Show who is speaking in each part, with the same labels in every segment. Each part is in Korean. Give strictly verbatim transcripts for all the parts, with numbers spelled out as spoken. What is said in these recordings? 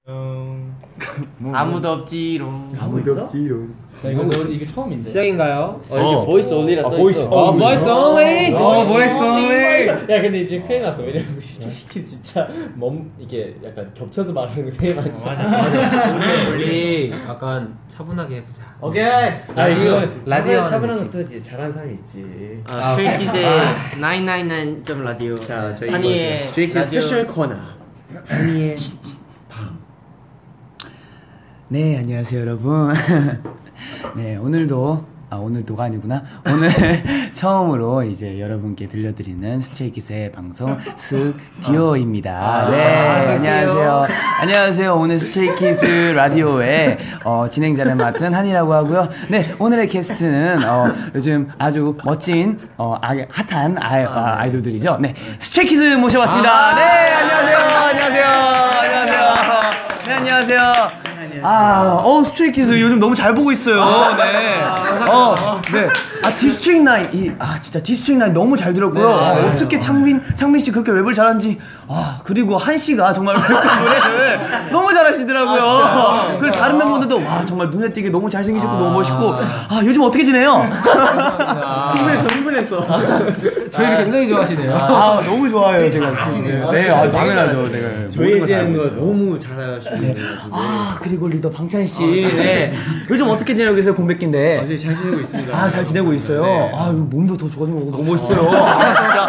Speaker 1: 아무도 없지롱.
Speaker 2: 아무도 없지롱.
Speaker 3: 이거 이게 처음인데.
Speaker 4: 시작인가요?
Speaker 2: 어, 이렇게 보이스 올리라 써 있어.
Speaker 4: 어, 보이스 올리.
Speaker 1: 어, 보이스 올리.
Speaker 2: 야, 근데 이제 큰일 났어. 왜냐면 스트레이키즈 진짜 몸 이게 약간 겹쳐서 말하는 거 되게 많죠.
Speaker 4: 맞아, 맞아. 우리 약간 차분하게 해보자.
Speaker 2: 오케이. 아, 이거
Speaker 4: 라디오
Speaker 2: 차분한 것도지 잘하는 사람이 있지.
Speaker 1: 아, 스트레이키즈의 나인나인나인 점 라디오.
Speaker 2: 자, 저희
Speaker 1: 한이의
Speaker 2: 스트레이키즈 스페셜 코너. 한이의 밤.
Speaker 5: 네, 안녕하세요 여러분. 네, 오늘도 아 오늘도가 아니구나. 오늘 처음으로 이제 여러분께 들려드리는 스트레이키즈의 방송 스튜디오입니다. 네, 안녕하세요. 안녕하세요. 오늘 스트레이키즈 라디오의 어, 진행자를 맡은 한이라고 하고요. 네, 오늘의 게스트는 어, 요즘 아주 멋진 어, 아, 핫한 아이, 아, 아이돌들이죠. 네, 스트레이키즈 모셔봤습니다. 네, 안녕하세요. 안녕하세요. 안녕하세요. 네, 안녕하세요. 아, 어 스트레이키즈 요즘 너무 잘 보고 있어요. 네. 어, 네. 아 디스트릭 나인, 이, 아 진짜 디스트릭 나인 너무 잘 들었고요. 네, 아, 어떻게 창민, 창민 씨 그렇게 랩을 잘하는지. 아 그리고 한 씨가 정말 노래를 너무 잘하시더라고요. 아, 그리고 다른 멤버들도 와 정말 눈에 띄게 너무 잘생기셨고 아, 너무 멋있고. 아 요즘 어떻게 지내요?
Speaker 2: 흥분했어, 흥분했어.
Speaker 4: 저희를 굉장히 좋아하시네요.
Speaker 5: 아 너무 좋아요 제가 스트레이키즈. 네, 아 당연하죠 제가.
Speaker 2: 저희에 대한 거 너무 잘하시는.
Speaker 5: 아 그리고 리더 방찬 씨. 네. 요즘 어떻게 지내고 계세요 곰백기인데?
Speaker 2: 아, 저희 잘 지내고 있습니다.
Speaker 5: 아 잘 지내고 있어요.
Speaker 2: 네.
Speaker 5: 아 몸도 더 좋아진 거 너무 멋있어요. 아 진짜.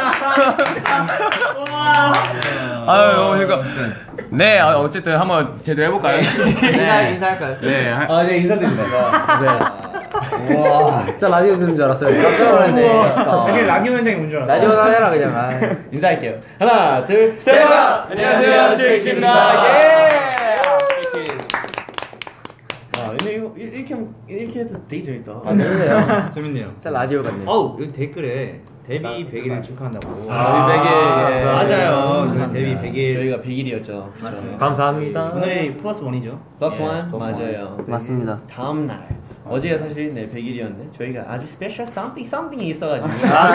Speaker 5: 아유 그러니까 네 아, 어쨌든 한번 제대로 해볼까요?
Speaker 1: 인사 인사할까요?
Speaker 5: 네.
Speaker 2: 아, 네 인사드립니다. 네.
Speaker 4: 와, 진짜 라디오 듣는 줄 알았어요. 깜짝 놀랐네.
Speaker 3: 사실 라디오 현장이 뭔 줄 알았어.
Speaker 1: 라디오나 해라 그냥. 아.
Speaker 2: 인사할게요. 하나, 둘, 셋.
Speaker 5: 안녕하세요 스트레이키즈입니다. 예.
Speaker 2: 아, 근데 이거 이렇게 이렇게 해도 되게 재밌다.
Speaker 3: 아, 재밌네요. 재밌네요.
Speaker 1: 진짜 라디오 같네.
Speaker 3: 어우, 여기 댓글에 데뷔 백 일을 축하한다고.
Speaker 2: 아, 데뷔 백 일. 예.
Speaker 3: 맞아요. 저희 데뷔 백 일.
Speaker 2: 저희가 백 일이었죠.
Speaker 3: 맞습니다.
Speaker 4: 감사합니다.
Speaker 3: 오늘이 플러스 원이죠.
Speaker 2: 플러스
Speaker 3: 예,
Speaker 2: 원
Speaker 3: 플러스
Speaker 2: 맞아요.
Speaker 1: 맞습니다.
Speaker 2: 다음 날 어제가 사실 네 백 일이었는데 저희가 아주 스페셜 something something이 있어가지고.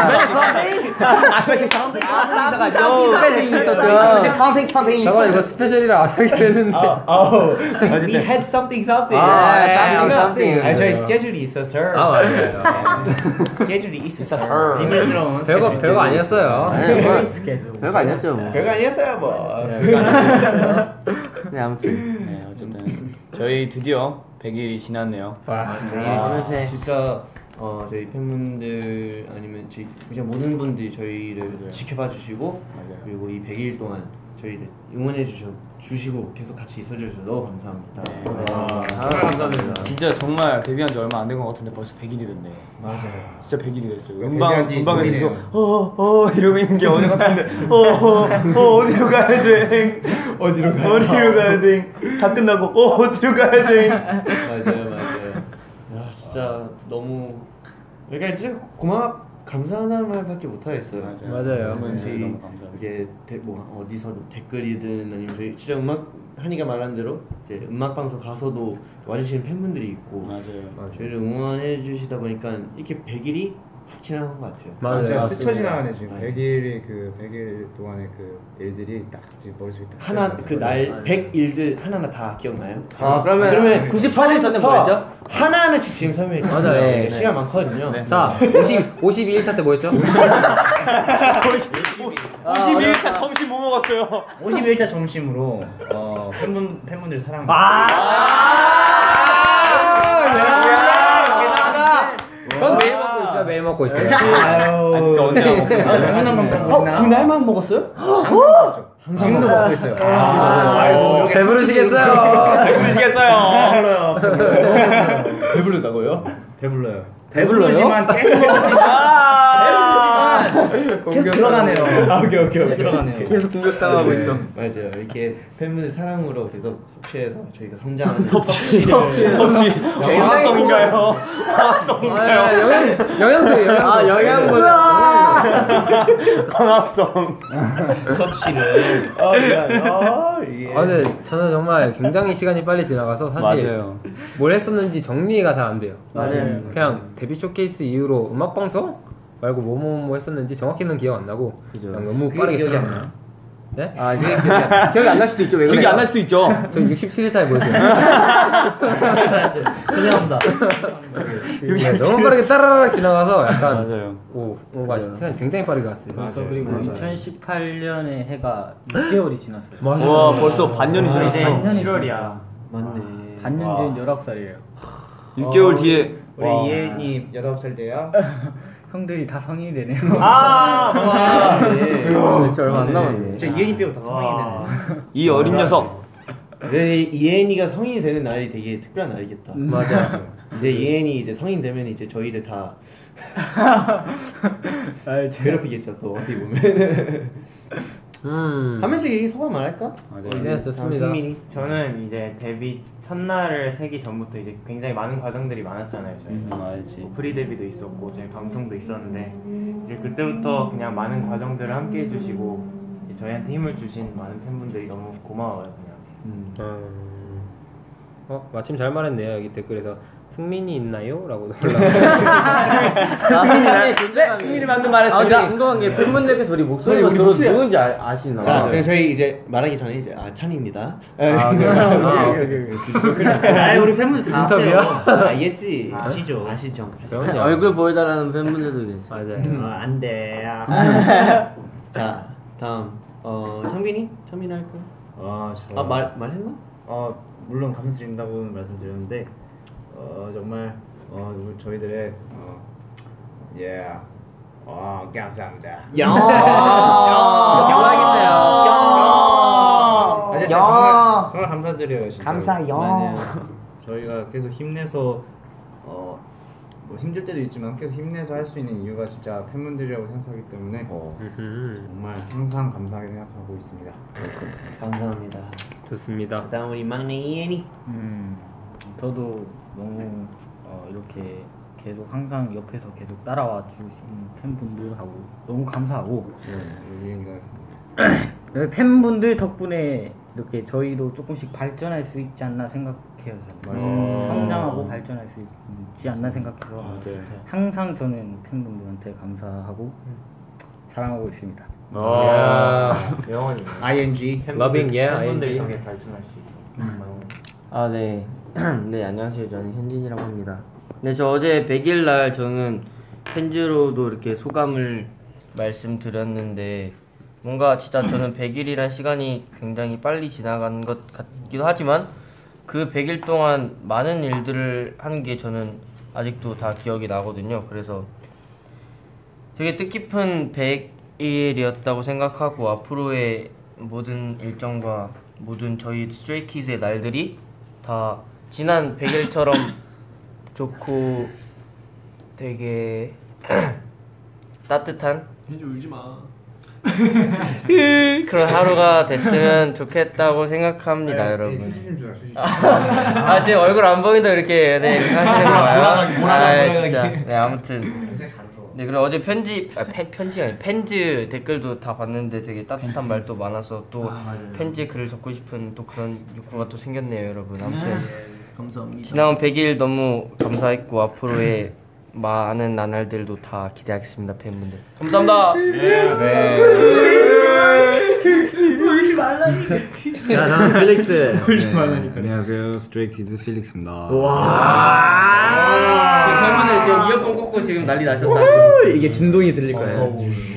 Speaker 5: 아 스페셜 사운드
Speaker 1: 쌈쌈쌈 있었죠.
Speaker 5: 사운드 사운드.
Speaker 4: 잠깐 이거 스페셜이라 안 하긴 했는데.
Speaker 2: 아우. We had something something.
Speaker 4: 아,
Speaker 1: something, something.
Speaker 2: 아, 저희 스케줄이 있어서.
Speaker 4: 아 맞아요.
Speaker 2: 스케줄이 있었어.
Speaker 3: 비밀스러운.
Speaker 4: 별거
Speaker 3: 스케줄.
Speaker 4: 별거 아니었어요.
Speaker 1: 아니, 뭐, 별거 아니었죠 뭐.
Speaker 2: 별거 아니었어요 뭐.
Speaker 1: 네 아무튼.
Speaker 5: 네 어쨌든 저희 드디어 백 일이 지났네요.
Speaker 4: 와.
Speaker 2: 아, 진짜 어 저희 팬분들 아니면 저희 그냥 모든 분들이 저희를
Speaker 5: 맞아요.
Speaker 2: 지켜봐 주시고
Speaker 5: 맞아요.
Speaker 2: 그리고 이 백 일 동안 저희를 응원해 주셔 주시고 계속 같이 있어 주셔서 너무 감사합니다.
Speaker 5: 네.
Speaker 2: 아,
Speaker 5: 아,
Speaker 2: 감사합니다.
Speaker 5: 진짜 정말 데뷔한 지 얼마 안 된 것 같은데 벌써 백 일이 됐네요.
Speaker 2: 맞아요.
Speaker 5: 진짜 백 일이 됐어요.
Speaker 3: 데뷔한
Speaker 5: 음방
Speaker 3: 지
Speaker 5: 음방에서
Speaker 3: 오래돼요.
Speaker 5: 계속 어어 이러고 있는 게 어제 같은데 어어 어, 어디로 가야 돼?
Speaker 2: 어디로 가야
Speaker 5: 어디로 가야 돼? 다 끝나고 어 어디로 가야 돼?
Speaker 2: 맞아요, 맞아요. 야, 진짜 너무 그러니까 진짜 고마워 감사하다는 말밖에 못 하겠어요.
Speaker 4: 맞아요.
Speaker 5: 너무,
Speaker 2: 저희
Speaker 5: 네, 너무 감사합니다.
Speaker 2: 이제 대, 뭐 어디서 댓글이든 아니면 저희 진짜 음악 한이가 말한 대로 이제 음악 방송 가서도 와주시는 팬분들이 있고
Speaker 5: 맞아요.
Speaker 2: 저희를 응원해 주시다 보니까 이렇게 백 일이 훅 지나간 것 같아요.
Speaker 4: 맞아요.
Speaker 3: 제가 스쳐
Speaker 4: 맞습니다.
Speaker 3: 지나가네 지금. 백 일이 그 백 일 동안의 그 일들이 딱 지금 머릿속에 딱.
Speaker 2: 하나 그 날 백 일들 하나하나 다 기억나요?
Speaker 1: 아 그러면
Speaker 2: 그러면
Speaker 1: 구십팔 일 전에 뭐였죠?
Speaker 2: 하나 하나씩 지금 설명해 주세요.
Speaker 4: 맞아요.
Speaker 2: 네,
Speaker 4: 네.
Speaker 2: 시간 많거든요.
Speaker 5: 네.
Speaker 4: 자, 오십 오십이 일 차 때 뭐였죠?
Speaker 5: 오십이 일 차 점심 뭐 먹었어요?
Speaker 3: 오십일 차 점심으로 어 팬분 팬분들 사랑.
Speaker 4: 그건 매일 먹고 있죠. 매일 먹고 있어요.
Speaker 2: 아유.
Speaker 5: 아니 그러니까 언제
Speaker 3: 당근한 번
Speaker 2: 어, 그날만 먹었어요?
Speaker 3: 지금도 먹고 있어요.
Speaker 2: 아,
Speaker 3: 아이고 이렇게
Speaker 4: 배부르시겠어요?
Speaker 5: 배부르시겠어요?
Speaker 2: 배부르다고요?
Speaker 3: 배불러요.
Speaker 2: 배불러요?
Speaker 3: 배부르지만 계속 배부르지만 계속 들어가네요.
Speaker 2: 아, 오케이 오케이 오케이.
Speaker 3: 들어가네요.
Speaker 5: 계속 공격당하고 있어.
Speaker 2: 맞아요. 이렇게 팬분들 사랑으로 계속 섭취해서 저희가 성장하는
Speaker 5: 섭취 섭취 섭취 과학성인가요? 과학성인가요?
Speaker 4: 아, 영양 영양소 영양소.
Speaker 1: 아 영양보다.
Speaker 5: 광합성.
Speaker 3: 섭취를.
Speaker 2: 아, 미안. 아, 예.
Speaker 4: 아 근데 저는 정말 굉장히 시간이 빨리 지나가서 사실
Speaker 5: 맞아요.
Speaker 4: 뭘 했었는지 정리가 잘 안 돼요.
Speaker 1: 맞아요.
Speaker 4: 그냥 데뷔 쇼케이스 이후로 음악 방송 말고 뭐뭐 뭐 했었는지 정확히는 기억 안 나고
Speaker 1: 그죠.
Speaker 4: 그냥 너무
Speaker 3: 그게
Speaker 4: 빠르게
Speaker 3: 기억이
Speaker 4: 끝나.
Speaker 3: 안 나요?
Speaker 4: 네?
Speaker 1: 아 이게 기억이, 기억이 안 날 수도 있죠. 왜
Speaker 5: 기억이
Speaker 1: 그래요?
Speaker 5: 안 날 수도 있죠.
Speaker 4: 저 육십칠 살 보이세요?
Speaker 6: 죄송합니다.
Speaker 4: 네, 너무 빠르게 따라락 지나가서 약간
Speaker 5: 맞아요.
Speaker 4: 오 뭔가 시간이 굉장히 빠르게 갔어요.
Speaker 6: 벌써 그리고 이천십팔 년에 해가 육 개월이 지났어요.
Speaker 4: 맞아요.
Speaker 5: 와 벌써 반년이
Speaker 6: 이제
Speaker 5: 지났어.
Speaker 6: 반년이 칠월이야.
Speaker 2: 맞네.
Speaker 6: 반년 뒤엔 열아홉 살이에요.
Speaker 5: 육 개월 뒤에
Speaker 3: 우리 이혜님 열아홉 살 돼요?
Speaker 6: 형들이 다 성인이 되네요.
Speaker 2: 아, 와. 네.
Speaker 1: 진짜 얼마 안 남았네.
Speaker 3: 저 이혜님 빼고 다 성인이 되네.
Speaker 5: 이 어린 녀석.
Speaker 2: 네, 이혜인이가 성인이 되는 날이 되게 특별한 날이겠다.
Speaker 1: 맞아.
Speaker 2: 이제 이혜인이 이제 성인 되면 이제 저희를 다
Speaker 6: 아,
Speaker 2: 괴롭히겠죠. 또 어떻게 보면
Speaker 4: 음.
Speaker 2: 한 명씩 얘기 소감 말할까?
Speaker 5: 맞아요.
Speaker 4: 이제 좋습니다.
Speaker 2: 승민이.
Speaker 7: 저는 이제 데뷔 첫날을 세기 전부터 이제 굉장히 많은 과정들이 많았잖아요. 저희가
Speaker 5: 음, 알지.
Speaker 7: 뭐 프리 데뷔도 있었고 저희 방송도 있었는데 이제 그때부터 그냥 많은 과정들을 함께 해주시고 이제 저희한테 힘을 주신 많은 팬분들이 너무 고마워요. 그냥.
Speaker 2: 음.
Speaker 4: 음. 어 마침 잘 말했네요. 여기 댓글에서 승민이 있나요? 라고
Speaker 1: 나 승민이의 존재감이.
Speaker 5: 승민이 맞는
Speaker 1: 아
Speaker 5: 말했습니다.
Speaker 1: 근데 궁금한 게 팬분들께서 우리 목소리만
Speaker 2: 우리
Speaker 1: 들어도
Speaker 2: 목소리야.
Speaker 1: 누군지 아, 아시나?
Speaker 2: 자,
Speaker 1: 요
Speaker 2: 그럼 저희 이제 말하기 전에 이제 아 찬입니다.
Speaker 1: 아, 네.
Speaker 6: 아, 우리 팬분들 다
Speaker 4: 인터뷰야?
Speaker 6: 아세요.
Speaker 2: 알겠지.
Speaker 6: 아시죠?
Speaker 2: 아시죠.
Speaker 4: 그럼요.
Speaker 1: 얼굴 보여달라는 팬분들도 계세요.
Speaker 4: 맞아요.
Speaker 6: 아, 안 돼.
Speaker 2: 자, 다음 어 창빈이? 창빈이 할까?
Speaker 3: 아, 저.
Speaker 2: 아 말 말했나?
Speaker 3: 어, 물론 감사드린다고 말씀드렸는데 어, 정말 어, 우리 저희들의 어, 예. 어, 감사합니다.
Speaker 2: 야.
Speaker 1: 영광이네요.
Speaker 3: 아, 진짜
Speaker 1: 야.
Speaker 3: 정말, 정말 감사드려요. 진짜.
Speaker 1: 감사요.
Speaker 3: 맞아요. 저희가 계속 힘내서 어, 뭐 힘들 때도 있지만 계속 힘내서 할 수 있는 이유가 진짜 팬분들이라고 생각하기 때문에
Speaker 4: 음흠.
Speaker 3: 정말 항상 감사하게 생각하고 있습니다.
Speaker 2: 감사합니다.
Speaker 4: 좋습니다.
Speaker 2: 그다음 우리 막내 이혜니.
Speaker 6: 음, 저도 너무 어, 이렇게 계속 항상 옆에서 계속 따라와 주신 팬분들하고 너무 감사하고
Speaker 3: 우리 이혜니가
Speaker 6: 그래서 팬분들 덕분에 이렇게 저희도 조금씩 발전할 수 있지 않나 생각해요. 저는.
Speaker 3: 맞아요.
Speaker 6: 성장하고 발전할 수 있지 않나 생각해서
Speaker 3: 맞아요.
Speaker 6: 항상 저는 팬분들한테 감사하고 사랑하고 있습니다.
Speaker 4: 아.
Speaker 7: 영원히
Speaker 3: 아이엔지
Speaker 4: Loving, yeah,
Speaker 7: 팬분들이
Speaker 4: I N G.
Speaker 7: 저게 발전할 수 있고.
Speaker 1: 아 네. 네 안녕하세요. 저는 현진이라고 합니다. 네 저 어제 백 일 날 저는 팬즈로도 이렇게 소감을 말씀드렸는데 뭔가 진짜 저는 백 일이란 시간이 굉장히 빨리 지나간 것 같기도 하지만 그 백 일 동안 많은 일들을 한 게 저는 아직도 다 기억이 나거든요. 그래서 되게 뜻깊은 백 일이었다고 생각하고 앞으로의 모든 일정과 모든 저희 스트레이키즈의 날들이 다 지난 백 일처럼 좋고 되게 따뜻한
Speaker 2: 현지 울지 마.
Speaker 1: 그런 하루가 됐으면 좋겠다고 생각합니다, 여러분.
Speaker 3: 수지 좀 주라 수지.
Speaker 1: 아, 제 얼굴 안 보인다 이렇게 네 이렇게 하시는 거예요? 아, 진짜. 네, 아무튼.
Speaker 3: 굉장히 잘 줘.
Speaker 1: 네, 그리고 어제 편지, 아, 팬, 편지가 아니 팬즈 댓글도 다 봤는데 되게 따뜻한 말도 많아서 또 팬지에 글을 적고 싶은 또 그런 욕구가 또 생겼네요, 여러분. 아무튼
Speaker 2: 감사합니다.
Speaker 1: 지나온 백 일 너무 감사했고 앞으로의 많은 나날들도 다 기대하겠습니다, 팬분들. 감사합니다. 네.
Speaker 6: 자, 다음 필릭스.
Speaker 3: 네, 안녕하세요, 스트레이키즈 필릭스입니다.
Speaker 1: 지금 팬분들 지금 이어폰 꽂고 지금 난리 나셨다.
Speaker 2: 이게 진동이 들릴 거예요.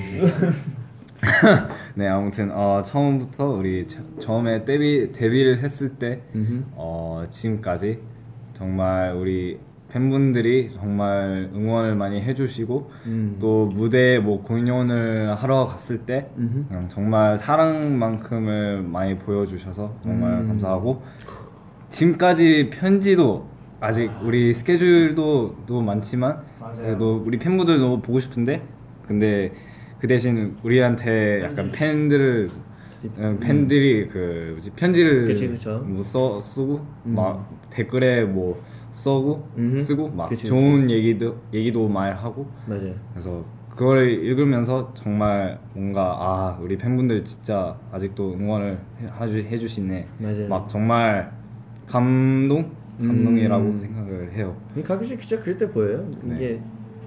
Speaker 3: 네, 아무튼 어, 처음부터 우리 처, 처음에 데뷔 데뷔를 했을 때 어, 지금까지 정말 우리 팬분들이 정말 응원을 많이 해주시고
Speaker 2: 음.
Speaker 3: 또 무대에 뭐 공연을 하러 갔을 때 그냥 정말 사랑만큼을 많이 보여주셔서 정말
Speaker 2: 음.
Speaker 3: 감사하고 지금까지 편지도 아직 우리 스케줄도 또 많지만 그래도 우리 팬분들 너무 보고 싶은데 근데 그 대신 우리한테 약간 팬들을 음, 팬들이 그 뭐지, 편지를
Speaker 2: 그치, 그쵸.
Speaker 3: 뭐 써 쓰고
Speaker 2: 음.
Speaker 3: 막 댓글에 뭐 써고
Speaker 2: 음흠.
Speaker 3: 쓰고 막
Speaker 2: 그치,
Speaker 3: 좋은 얘기도 얘기도 많이 하고
Speaker 2: 맞아요.
Speaker 3: 그래서 그걸 읽으면서 정말 뭔가 아 우리 팬분들 진짜 아직도 응원을 해- 해주, 해주시네
Speaker 2: 맞아요.
Speaker 3: 막 정말 감동 감동이라고
Speaker 2: 음.
Speaker 3: 생각을 해요.
Speaker 2: 가끔씩 진짜 그럴 때 보여요.
Speaker 3: 네.
Speaker 2: 이게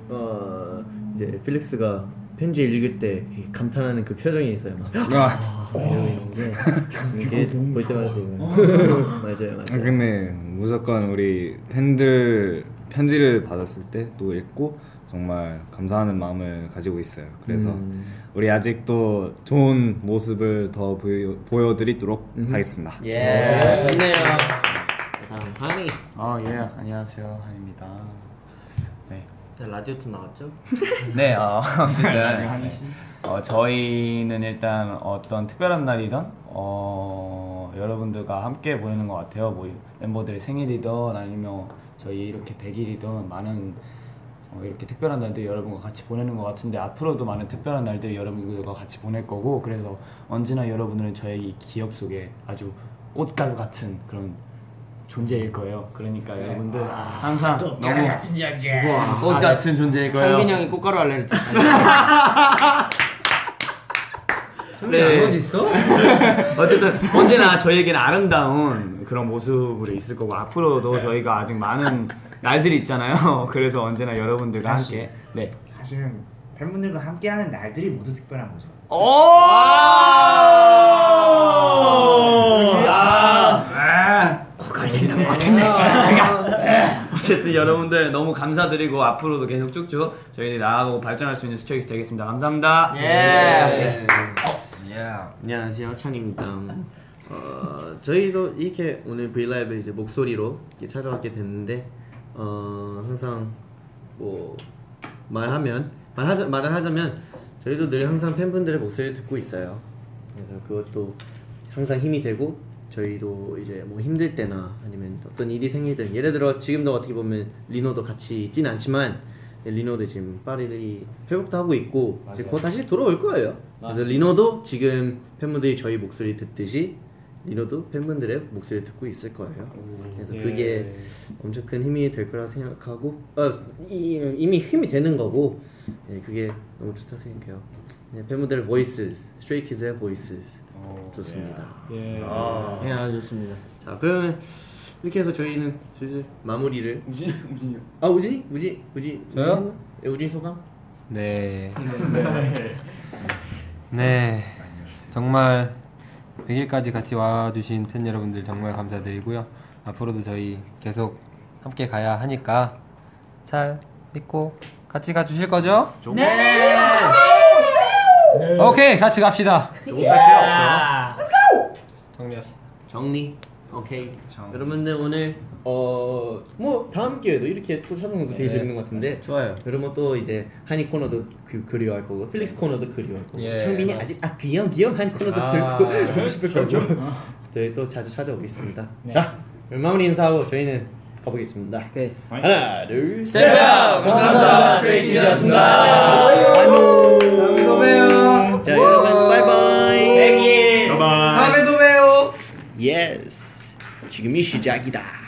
Speaker 2: 어 이제 필릭스가 편지 읽을 때 감탄하는 그 표정이 있어요. 막.
Speaker 3: 아,
Speaker 2: 이러고 있는 게 이렇게 볼 때마다 되고 맞아요
Speaker 3: 아,
Speaker 2: 맞아요.
Speaker 3: 근데 무조건 우리 팬들 편지를 받았을 때 또 읽고 정말 감사하는 마음을 가지고 있어요. 그래서
Speaker 2: 음.
Speaker 3: 우리 아직도 좋은 모습을 더 보여, 보여드리도록 하겠습니다.
Speaker 1: 예, 좋네요.
Speaker 2: 다음 하니.
Speaker 5: 어, 예, 안녕하세요, 한입니다. 네,
Speaker 1: 라디오도 나왔죠?
Speaker 5: 네, 어, 어쨌든 어, 저희는 일단 어떤 특별한 날이든 어, 여러분들과 함께 보내는 것 같아요. 뭐 멤버들의 생일이든 아니면 저희 이렇게 백 일이든 많은 어, 이렇게 특별한 날들 여러분과 같이 보내는 것 같은데 앞으로도 많은 특별한 날들 여러분들과 같이 보낼 거고 그래서 언제나 여러분들은 저의 기억 속에 아주 꽃가루 같은 그런 존재일 거예요. 그러니까 여러분들 항상 너무
Speaker 1: 같은 존재.
Speaker 5: 꽃 같은 존재일 거예요.
Speaker 1: 창빈이 형이 꽃가루 알레르기.
Speaker 5: 네.
Speaker 4: 어디 있어?
Speaker 5: 어쨌든 언제나 저희에게는 아름다운 그런 모습으로 있을 거고 앞으로도 저희가 아직 많은 날들이 있잖아요. 그래서 언제나 여러분들과 함께 네.
Speaker 6: 사실은 팬분들과 함께하는 날들이 모두 특별한 거죠.
Speaker 5: 오!
Speaker 6: 아,
Speaker 5: 코갈 생각 못했네. 어쨌든 여러분들 너무 감사드리고 앞으로도 계속 쭉쭉 저희들이 나아가고 발전할 수 있는 스트레이키즈 되겠습니다. 감사합니다.
Speaker 1: 예.
Speaker 2: 안녕하세요 찬입니다. 어, 저희도 이렇게 오늘 브이라이브 이제 목소리로 이렇게 찾아왔게 됐는데 어, 항상 뭐 말하면 말하자 말을 하자면 저희도 늘 항상 팬분들의 목소리를 듣고 있어요. 그래서 그것도 항상 힘이 되고 저희도 이제 뭐 힘들 때나 아니면 어떤 일이 생기든 예를 들어 지금도 어떻게 보면 리노도 같이 있진 않지만 리노도 지금 파리를 회복도 하고 있고 이제 곧 다시 돌아올 거예요. 그래서 리노도 지금 팬분들이 저희 목소리 듣듯이 리노도 팬분들의 목소리를 듣고 있을 거예요. 그래서 그게 엄청 큰 힘이 될 거라 생각하고 어, 이, 이미 힘이 되는 거고 예, 그게 너무 좋다 생각해요. 네, 팬분들의 voices, Stray Kids의 voices 좋습니다.
Speaker 4: 예.
Speaker 1: 아, 예, 아주 좋습니다.
Speaker 2: 자 그러면 이렇게 해서 저희는 슬슬 마무리를
Speaker 6: 우진 우진이요.
Speaker 2: 아 우진이? 우진? 우진?
Speaker 4: 저요?
Speaker 2: 예, 우진 소감?
Speaker 4: 네. 네. 정말 백 일까지 같이 와주신 팬 여러분들 정말 감사드리고요. 앞으로도 저희 계속 함께 가야 하니까 잘 믿고 같이 가주실 거죠? 네! 오케이, 같이 갑시다.
Speaker 2: 조금 할 필요 없어.
Speaker 4: 정리합시다.
Speaker 2: 정리. 오케이. 여러분들 오늘 어 뭐 다음 기회에도 이렇게 또 찾아오는 거 되게 재밌는 것 같은데.
Speaker 1: 좋아요.
Speaker 2: 여러분 또 이제 한이 코너도 그, 그리워할 거고 필릭스 코너도 그리워할 거고
Speaker 4: 예.
Speaker 2: 창빈이 아직 아 귀염 귀염 한 코너도
Speaker 4: 아.
Speaker 2: 들고 보고 싶을 거고 저희 또 자주 찾아오겠습니다. 자 그럼 마무리 인사하고 저희는 가보겠습니다.
Speaker 1: 오케이.
Speaker 2: 하나 둘 셋.
Speaker 1: 감사합니다. 스트레이키즈였습니다.
Speaker 2: 안녕.
Speaker 1: 다음에 또 봬요.
Speaker 2: 자 여러분 바이바이.
Speaker 1: 백일.
Speaker 2: 바이바이.
Speaker 1: 다음에 또 봬요.
Speaker 2: 예스. 지금이 시작이다.